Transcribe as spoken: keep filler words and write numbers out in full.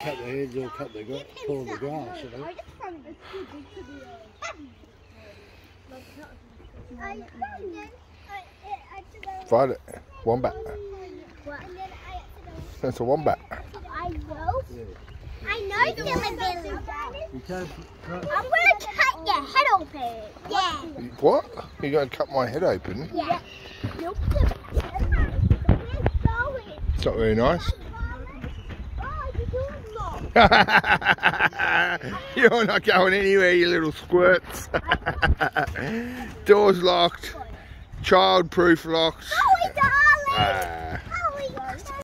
cut the heads or cut the grass, pull the grass, you know. Find it. Wombat. That's a wombat. I know. Yeah. I know, Silly Billy. You can't cut. I'm going to cut your head open. Yeah. What? You're going to cut my head open? Yeah. Nope. It's not very nice. You're not going anywhere, you little squirts. Door's locked. Child-proof locks. Oh, darling. Ah.